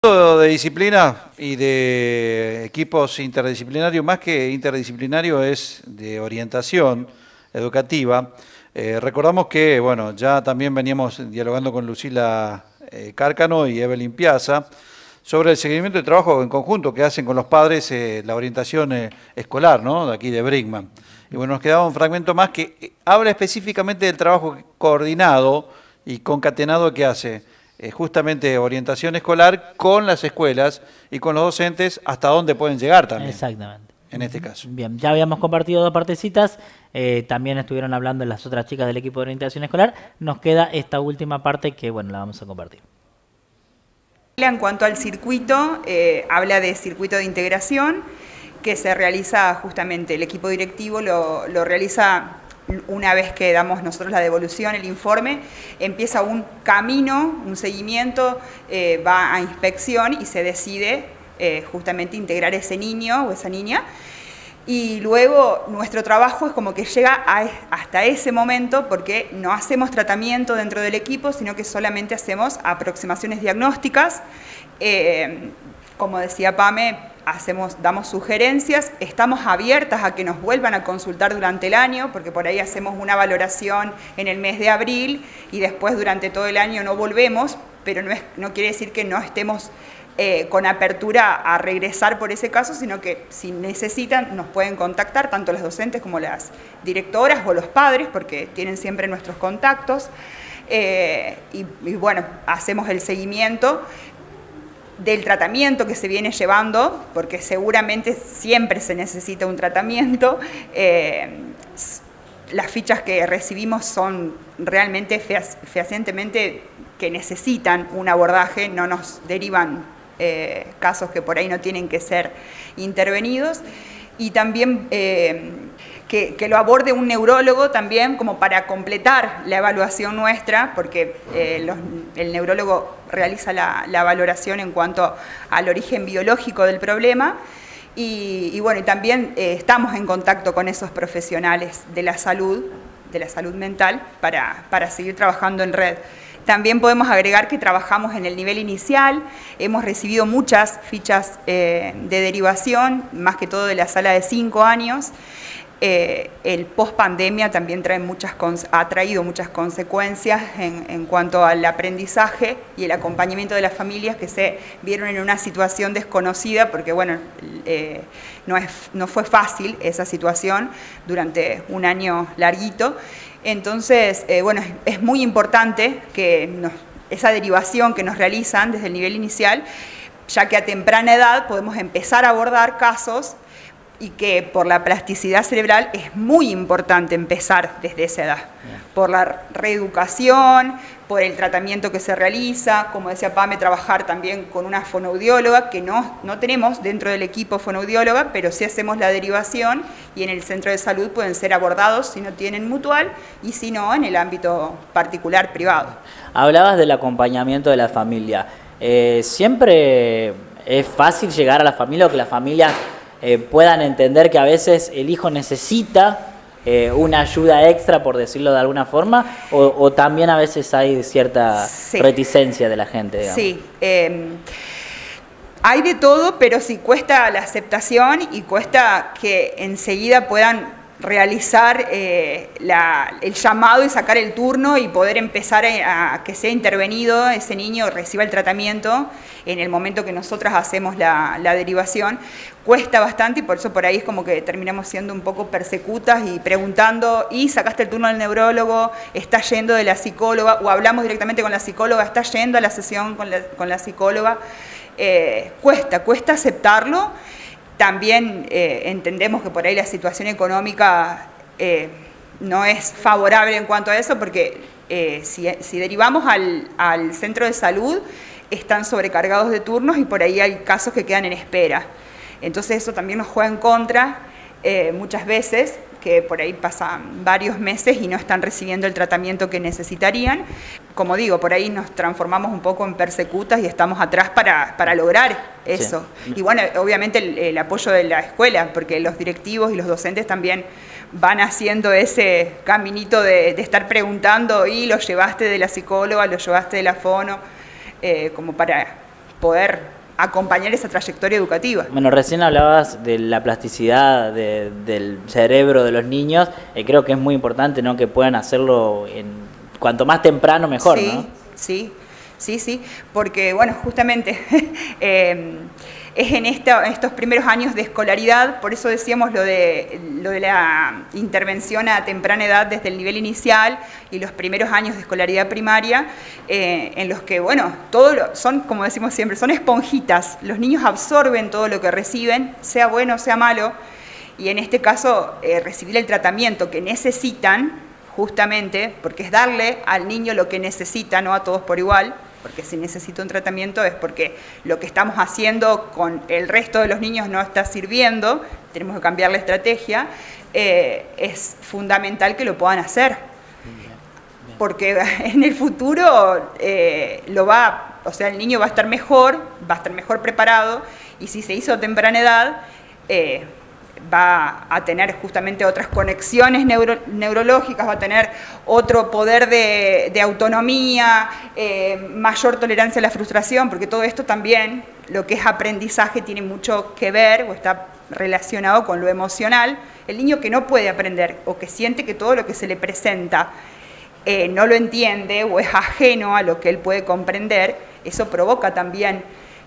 De disciplina y de equipos interdisciplinarios, más que interdisciplinario es de orientación educativa. Recordamos que, bueno, ya también veníamos dialogando con Lucila Cárcano y Evelyn Piazza sobre el seguimiento de trabajo en conjunto que hacen con los padres, la orientación escolar, ¿no? De aquí de Brinkmann. Y bueno, nos quedaba un fragmento más que habla específicamente del trabajo coordinado y concatenado que hace justamente orientación escolar con las escuelas y con los docentes, hasta dónde pueden llegar también. Exactamente. En este caso. Bien, ya habíamos compartido dos partecitas, también estuvieron hablando las otras chicas del equipo de orientación escolar. Nos queda esta última parte que, bueno, la vamos a compartir. En cuanto al circuito, habla de circuito de integración que se realiza justamente, el equipo directivo lo realiza una vez que damos nosotros la devolución, el informe, empieza un camino, un seguimiento, va a inspección y se decide justamente integrar ese niño o esa niña. Y luego nuestro trabajo es como que llega hasta ese momento, porque no hacemos tratamiento dentro del equipo, sino que solamente hacemos aproximaciones diagnósticas. Como decía Pame, damos sugerencias, estamos abiertas a que nos vuelvan a consultar durante el año, porque por ahí hacemos una valoración en el mes de abril y después durante todo el año no volvemos, pero no quiere decir que no estemos con apertura a regresar por ese caso, sino que si necesitan nos pueden contactar, tanto las docentes como las directoras o los padres, porque tienen siempre nuestros contactos, y bueno, hacemos el seguimiento del tratamiento que se viene llevando, porque seguramente siempre se necesita un tratamiento. Las fichas que recibimos son realmente fehacientemente que necesitan un abordaje, no nos derivan casos que por ahí no tienen que ser intervenidos, y también que lo aborde un neurólogo también como para completar la evaluación nuestra, porque el neurólogo realiza la valoración en cuanto al origen biológico del problema, y bueno, y también estamos en contacto con esos profesionales de la salud mental para seguir trabajando en red. También podemos agregar que trabajamos en el nivel inicial, hemos recibido muchas fichas de derivación, más que todo de la sala de 5 años. El post-pandemia también ha traído muchas consecuencias en cuanto al aprendizaje y el acompañamiento de las familias que se vieron en una situación desconocida, porque bueno, no fue fácil esa situación durante un año larguito. Entonces, bueno, es muy importante que esa derivación que nos realizan desde el nivel inicial, ya que a temprana edad podemos empezar a abordar casos, y que por la plasticidad cerebral es muy importante empezar desde esa edad, por la reeducación, por el tratamiento que se realiza, como decía Pame, trabajar también con una fonoaudióloga, que no tenemos dentro del equipo fonoaudióloga, pero sí hacemos la derivación, y en el centro de salud pueden ser abordados si no tienen mutual, y si no, en el ámbito particular, privado. Hablabas del acompañamiento de la familia. ¿Siempre es fácil llegar a la familia o que la familia puedan entender que a veces el hijo necesita una ayuda extra, por decirlo de alguna forma, o también a veces hay cierta reticencia de la gente, digamos? Sí, hay de todo, pero sí cuesta la aceptación y cuesta que enseguida puedan realizar el llamado y sacar el turno y poder empezar a que sea intervenido ese niño, reciba el tratamiento en el momento que nosotras hacemos la derivación. Cuesta bastante, y por eso por ahí es como que terminamos siendo un poco persecutas y preguntando, ¿y sacaste el turno del neurólogo? ¿Estás yendo de la psicóloga? O hablamos directamente con la psicóloga, ¿estás yendo a la sesión con la psicóloga? Cuesta aceptarlo. También entendemos que por ahí la situación económica no es favorable en cuanto a eso, porque si derivamos al centro de salud, están sobrecargados de turnos y por ahí hay casos que quedan en espera. Entonces eso también nos juega en contra muchas veces, que por ahí pasan varios meses y no están recibiendo el tratamiento que necesitarían. Como digo, por ahí nos transformamos un poco en persecutas y estamos atrás para lograr eso. Sí. Y bueno, obviamente el apoyo de la escuela, porque los directivos y los docentes también van haciendo ese caminito de estar preguntando, ¿y lo llevaste de la psicóloga, lo llevaste de la fono? Como para poder acompañar esa trayectoria educativa. Bueno, recién hablabas de la plasticidad del cerebro de los niños. Creo que es muy importante, ¿no?, que puedan hacerlo cuanto más temprano mejor, sí, ¿no? Sí, porque bueno, justamente es en estos primeros años de escolaridad, por eso decíamos lo de la intervención a temprana edad desde el nivel inicial y los primeros años de escolaridad primaria, en los que, bueno, son, como decimos siempre, son esponjitas. Los niños absorben todo lo que reciben, sea bueno o sea malo, y en este caso recibir el tratamiento que necesitan, justamente, porque es darle al niño lo que necesita, no a todos por igual, porque si necesita un tratamiento es porque lo que estamos haciendo con el resto de los niños no está sirviendo, tenemos que cambiar la estrategia, es fundamental que lo puedan hacer, porque en el futuro el niño va a estar mejor preparado, y si se hizo a temprana edad, va a tener justamente otras conexiones neurológicas, va a tener otro poder de autonomía, mayor tolerancia a la frustración, porque todo esto también, lo que es aprendizaje, tiene mucho que ver o está relacionado con lo emocional. El niño que no puede aprender o que siente que todo lo que se le presenta no lo entiende o es ajeno a lo que él puede comprender, eso provoca también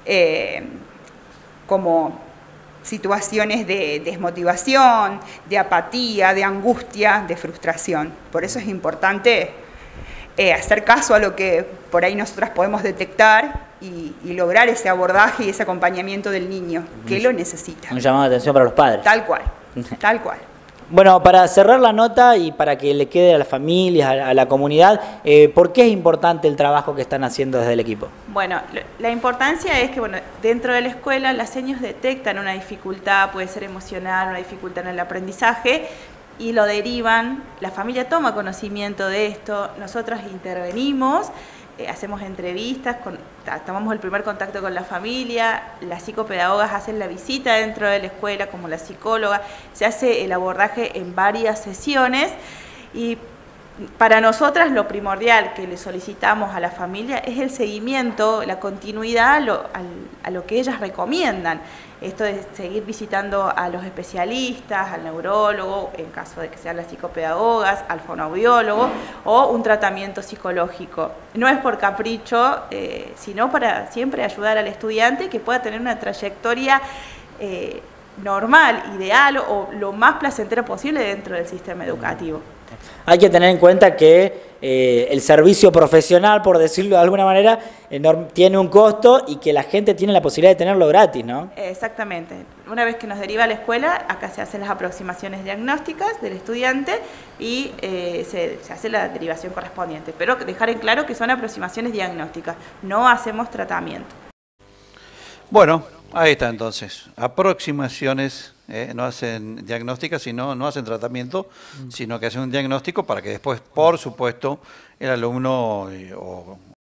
como situaciones de desmotivación, de apatía, de angustia, de frustración. Por eso es importante hacer caso a lo que por ahí nosotras podemos detectar y lograr ese abordaje y ese acompañamiento del niño que lo necesita. Un llamado de atención para los padres. Tal cual, tal cual. Bueno, para cerrar la nota y para que le quede a las familias, a la comunidad, ¿por qué es importante el trabajo que están haciendo desde el equipo? Bueno, la importancia es que dentro de la escuela las seños detectan una dificultad, puede ser emocional, una dificultad en el aprendizaje, y lo derivan, la familia toma conocimiento de esto, nosotros intervenimos, hacemos entrevistas, tomamos el primer contacto con la familia, las psicopedagogas hacen la visita dentro de la escuela como la psicóloga, se hace el abordaje en varias sesiones, y para nosotras lo primordial que le solicitamos a la familia es el seguimiento, la continuidad a lo que ellas recomiendan. Esto de seguir visitando a los especialistas, al neurólogo, en caso de que sean las psicopedagogas, al fonoaudiólogo, o un tratamiento psicológico. No es por capricho, sino para siempre ayudar al estudiante que pueda tener una trayectoria normal, ideal o lo más placentero posible dentro del sistema educativo. Hay que tener en cuenta que el servicio profesional, por decirlo de alguna manera, tiene un costo y que la gente tiene la posibilidad de tenerlo gratis, ¿no? Exactamente. Una vez que nos deriva a la escuela, acá se hacen las aproximaciones diagnósticas del estudiante y se hace la derivación correspondiente. Pero dejar en claro que son aproximaciones diagnósticas, no hacemos tratamiento. Bueno, ahí está entonces. Aproximaciones, no hacen diagnósticas, no hacen tratamiento, sino que hacen un diagnóstico para que después, por supuesto, el alumno o